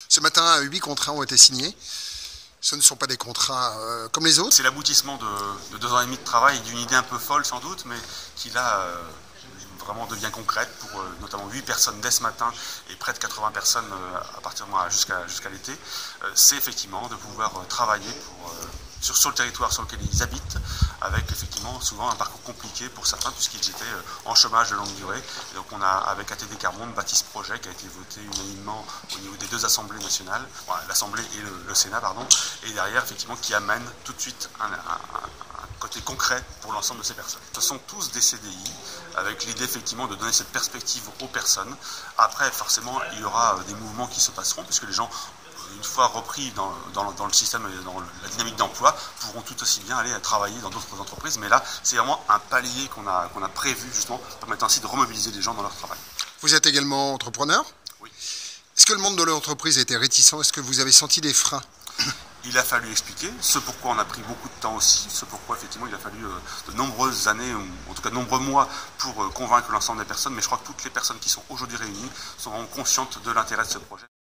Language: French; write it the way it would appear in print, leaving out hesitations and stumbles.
Ce matin, 8 contrats ont été signés. Ce ne sont pas des contrats comme les autres. C'est l'aboutissement de 2 ans et demi de travail, d'une idée un peu folle sans doute, mais qui là vraiment devient concrète pour notamment 8 personnes dès ce matin et près de 80 personnes à partir de moi jusqu'à l'été. C'est effectivement de pouvoir travailler sur le territoire sur lequel ils habitent, avec effectivement souvent un parcours compliqué pour certains puisqu'ils étaient en chômage de longue durée. Et donc on a avec ATD Quart Monde bâti ce projet qui a été voté unanimement au niveau des 2 assemblées nationales, l'Assemblée et le Sénat, pardon, et derrière effectivement qui amène tout de suite un côté concret pour l'ensemble de ces personnes. Ce sont tous des CDI avec l'idée effectivement de donner cette perspective aux personnes. Après forcément il y aura des mouvements qui se passeront puisque les gens, une fois repris dans le système et dans la dynamique d'emploi, pourront tout aussi bien aller travailler dans d'autres entreprises. Mais là, c'est vraiment un palier qu'on a prévu justement pour permettre ainsi de remobiliser les gens dans leur travail. Vous êtes également entrepreneur? Oui. Est-ce que le monde de l'entreprise était réticent? Est-ce que vous avez senti des freins? Il a fallu expliquer, ce pourquoi on a pris beaucoup de temps aussi, ce pourquoi effectivement il a fallu de nombreuses années, ou en tout cas de nombreux mois pour convaincre l'ensemble des personnes, mais je crois que toutes les personnes qui sont aujourd'hui réunies sont conscientes de l'intérêt de ce projet.